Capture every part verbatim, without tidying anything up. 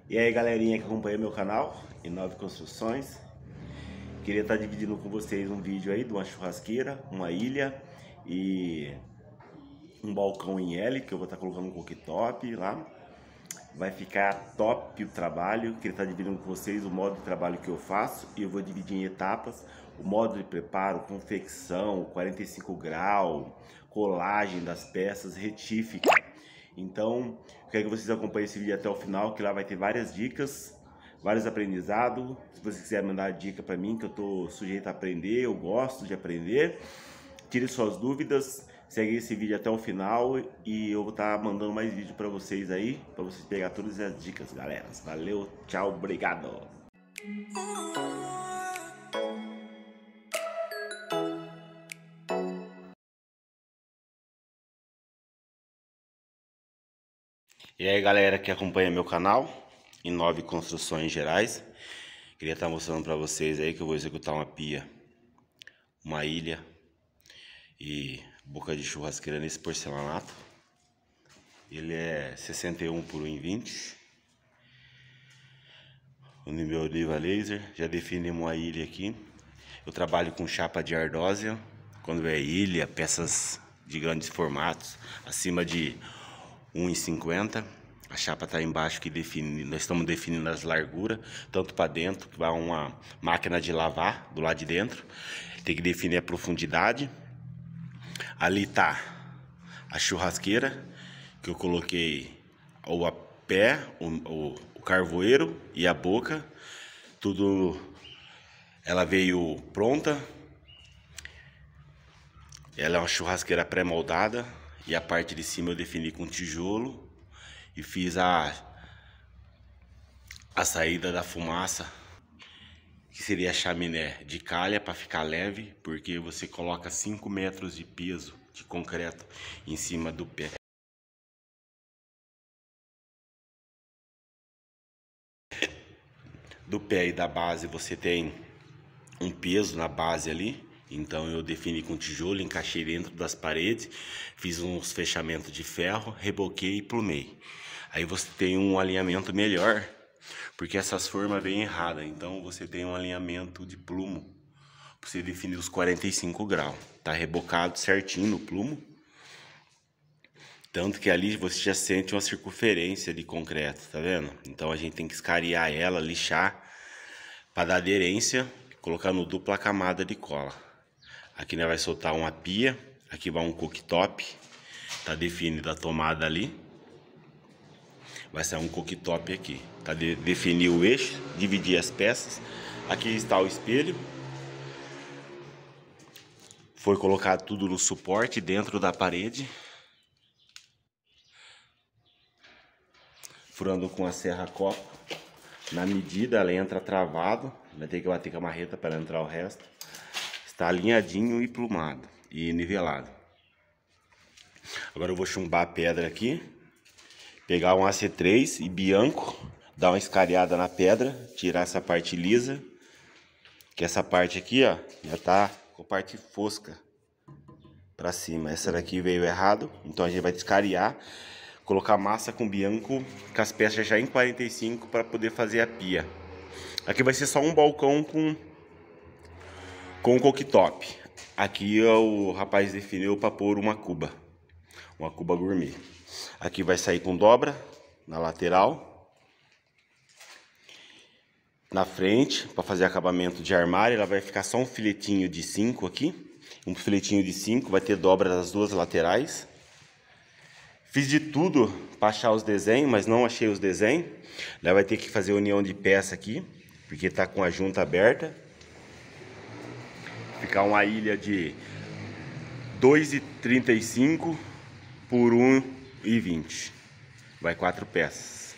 E aí, galerinha que acompanha meu canal Inove Construções, queria estar dividindo com vocês um vídeo aí de uma churrasqueira, uma ilha e um balcão em L, que eu vou estar colocando um cooktop lá. Vai ficar top o trabalho. Queria estar dividindo com vocês o modo de trabalho que eu faço e eu vou dividir em etapas: o modo de preparo, confecção, quarenta e cinco graus, colagem das peças, retífica. Então, eu quero que vocês acompanhem esse vídeo até o final, que lá vai ter várias dicas, vários aprendizados. Se você quiser mandar dica para mim, que eu tô sujeito a aprender, eu gosto de aprender. Tire suas dúvidas, segue esse vídeo até o final e eu vou estar mandando mais vídeo para vocês aí, para vocês pegar todas as dicas, galera. Valeu, tchau, obrigado. E aí, galera que acompanha meu canal Inove Construções Gerais, queria estar mostrando para vocês aí que eu vou executar uma pia, uma ilha e boca de churrasqueira nesse porcelanato. Ele é sessenta e um por um e vinte. O meu oliva laser, já definimos a ilha aqui. Eu trabalho com chapa de ardósia. Quando é ilha, peças de grandes formatos, acima de um e cinquenta. A chapa está embaixo que define, nós estamos definindo as larguras, tanto para dentro, que vai uma máquina de lavar do lado de dentro. Tem que definir a profundidade. Ali tá a churrasqueira, que eu coloquei o a pé, o, o, o carvoeiro e a boca. Tudo, ela veio pronta. Ela é uma churrasqueira pré-moldada. E a parte de cima eu defini com tijolo. E fiz a, a saída da fumaça, que seria a chaminé de calha, para ficar leve, porque você coloca cinco metros de peso de concreto em cima do pé. Do pé e da base você tem um peso na base ali. Então eu defini com tijolo, encaixei dentro das paredes, fiz uns fechamentos de ferro, reboquei e plumei. Aí você tem um alinhamento melhor, porque essas formas vêm erradas. Então você tem um alinhamento de plumo, para você definir os quarenta e cinco graus. Tá rebocado certinho no plumo. Tanto que ali você já sente uma circunferência de concreto, tá vendo? Então a gente tem que escariar ela, lixar, para dar aderência, colocar no dupla camada de cola. Aqui nós vai soltar uma pia, aqui vai um cooktop, tá definido a tomada ali. Vai sair um cooktop aqui, tá de, definir o eixo, dividir as peças. Aqui está o espelho. Foi colocado tudo no suporte dentro da parede. Furando com a serra copo. Na medida ela entra travado, vai ter que bater com a marreta para entrar o resto. Está alinhadinho e plumado e nivelado. Agora eu vou chumbar a pedra aqui, pegar um A C três e bianco, dar uma escariada na pedra, tirar essa parte lisa, que essa parte aqui, ó, já tá com a parte fosca para cima. Essa daqui veio errado, então a gente vai descariar, colocar massa com bianco, com as peças já em quarenta e cinco para poder fazer a pia. Aqui vai ser só um balcão com com o cooktop. Aqui o rapaz definiu para pôr uma cuba, uma cuba gourmet. Aqui vai sair com dobra na lateral, na frente, para fazer acabamento de armário. Ela vai ficar só um filetinho de cinco aqui, um filetinho de cinco, vai ter dobra das duas laterais. Fiz de tudo para achar os desenhos, mas não achei os desenhos. Ela vai ter que fazer união de peça aqui, porque tá com a junta aberta. Ficar uma ilha de dois e trinta e cinco por um e vinte. Vai quatro peças.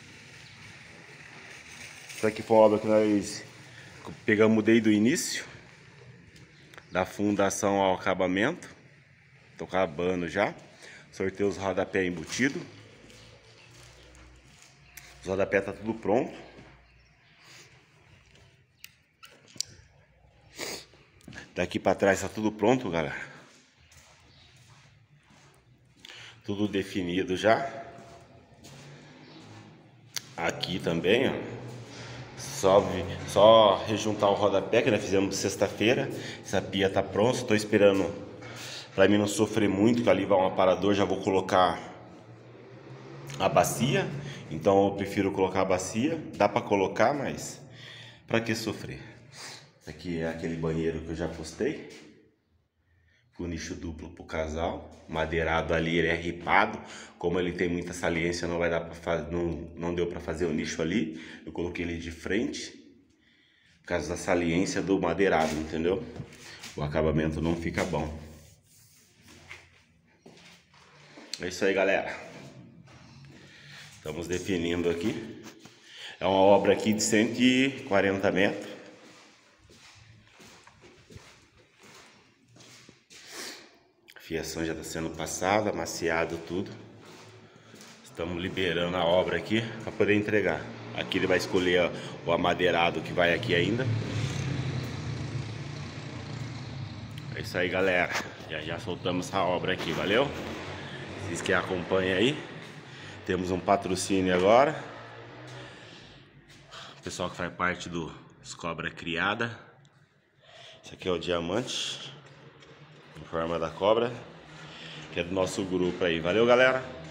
Isso aqui foi uma obra que nós pegamos desde o início, da fundação ao acabamento. Tô acabando já. Sorteio os rodapés embutidos. Os rodapés tá tudo pronto. Daqui para trás tá tudo pronto, galera. Tudo definido já. Aqui também, ó. Só, só rejuntar o rodapé que nós fizemos sexta-feira. Essa pia tá pronta, estou esperando para mim não sofrer muito, que ali vai um aparador, já vou colocar a bacia. Então eu prefiro colocar a bacia, dá para colocar, mas para que sofrer? Aqui é aquele banheiro que eu já postei, com nicho duplo pro casal, madeirado ali, ele é ripado, como ele tem muita saliência, não vai dar para fazer, não, não deu para fazer o nicho ali, eu coloquei ele de frente, por causa da saliência do madeirado, entendeu? O acabamento não fica bom. É isso aí, galera. Estamos definindo aqui. É uma obra aqui de cento e quarenta metros. A fiação já está sendo passada, amaciado tudo. Estamos liberando a obra aqui para poder entregar. Aqui ele vai escolher o amadeirado que vai aqui ainda. É isso aí, galera. Já já soltamos a obra aqui, valeu? Vocês que acompanham aí. Temos um patrocínio agora. O pessoal que faz parte do Cobra Criada. Esse aqui é o diamante em forma da cobra, que é do nosso grupo aí. Valeu, galera!